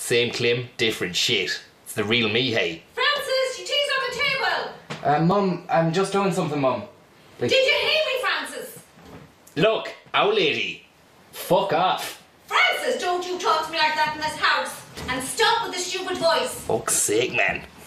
Same Clem, different shit. It's the real me, hey. Francis, your tea's on the table. Mum, I'm just doing something, Mum. Did you hear me, Francis? Look, our lady. Fuck off. Francis, don't you talk to me like that in this house. And stop with the stupid voice. Fuck's sake, man.